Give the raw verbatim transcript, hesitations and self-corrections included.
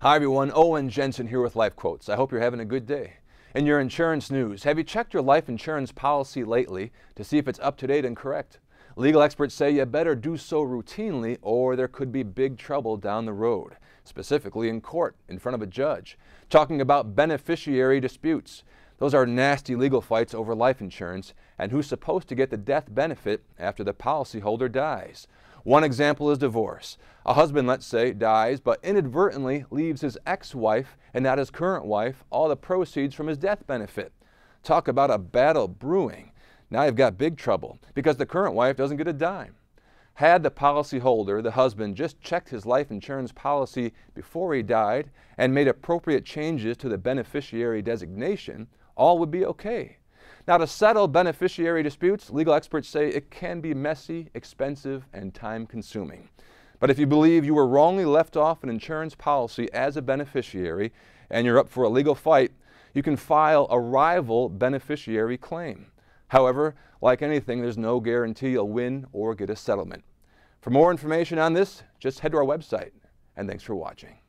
Hi everyone, Owen Jensen here with Life Quotes. I hope you're having a good day. In your insurance news, have you checked your life insurance policy lately to see if it's up to date and correct? Legal experts say you better do so routinely or there could be big trouble down the road, specifically in court, in front of a judge. Talking about beneficiary disputes. Those are nasty legal fights over life insurance and who's supposed to get the death benefit after the policyholder dies. One example is divorce. A husband, let's say, dies but inadvertently leaves his ex-wife and not his current wife all the proceeds from his death benefit. Talk about a battle brewing. Now you've got big trouble because the current wife doesn't get a dime. Had the policyholder, the husband, just checked his life insurance policy before he died and made appropriate changes to the beneficiary designation, all would be okay. Now, to settle beneficiary disputes, legal experts say it can be messy, expensive, and time-consuming. But if you believe you were wrongly left off an insurance policy as a beneficiary and you're up for a legal fight, you can file a rival beneficiary claim. However, like anything, there's no guarantee you'll win or get a settlement. For more information on this, just head to our website. And thanks for watching.